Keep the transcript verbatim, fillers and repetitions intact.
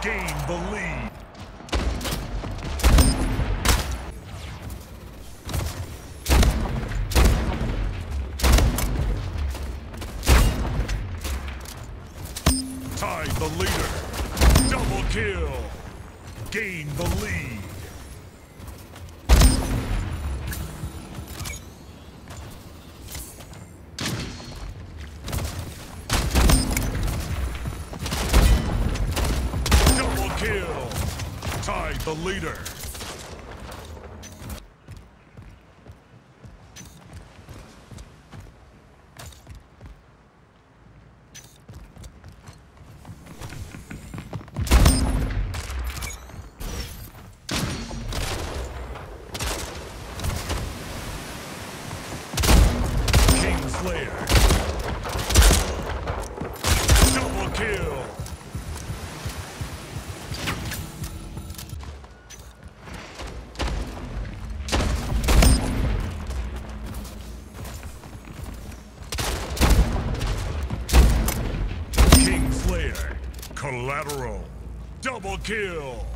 gain the lead. Tied the leader. Double kill. Gain the lead. Double kill. Tied the leader. Slayer. Double kill. King Slayer. Collateral. Double kill.